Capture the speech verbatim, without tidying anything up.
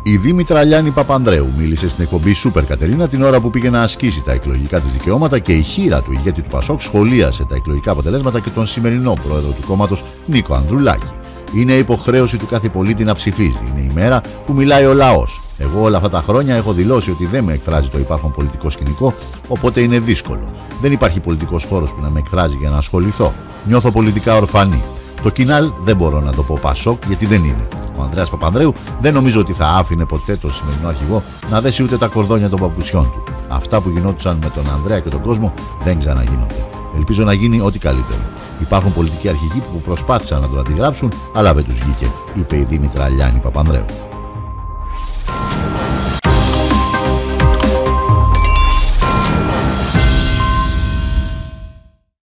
Η Δήμητρα Αλιάννη Παπανδρέου μίλησε στην εκπομπή Σούπερ Κατερίνα την ώρα που πήγε να ασκήσει τα εκλογικά της δικαιώματα και η χείρα του ηγέτη του Πασόκ σχολίασε τα εκλογικά αποτελέσματα και τον σημερινό πρόεδρο του κόμματος Νίκο Ανδρουλάκη. Είναι υποχρέωση του κάθε πολίτη να ψηφίζει. Είναι η μέρα που μιλάει ο λαός. Εγώ όλα αυτά τα χρόνια έχω δηλώσει ότι δεν με εκφράζει το υπάρχον πολιτικό σκηνικό, οπότε είναι δύσκολο. Δεν υπάρχει πολιτικός χώρος που να με εκφράζει για να ασχοληθώ. Νιώθω πολιτικά ορφανή. Το κοινάλ δεν μπορώ να το πω Πασόκ γιατί δεν είναι. Ο Ανδρέας Παπανδρέου δεν νομίζω ότι θα άφηνε ποτέ τον σημερινό αρχηγό να δέσει ούτε τα κορδόνια των παπουτσιών του. Αυτά που γινόντουσαν με τον Ανδρέα και τον κόσμο δεν ξαναγίνονται. Ελπίζω να γίνει ό,τι καλύτερο. Υπάρχουν πολιτικοί αρχηγοί που προσπάθησαν να το αντιγράψουν, αλλά δεν τους βγήκε, είπε η Δήμητρα Αλιάννη Παπανδρέου.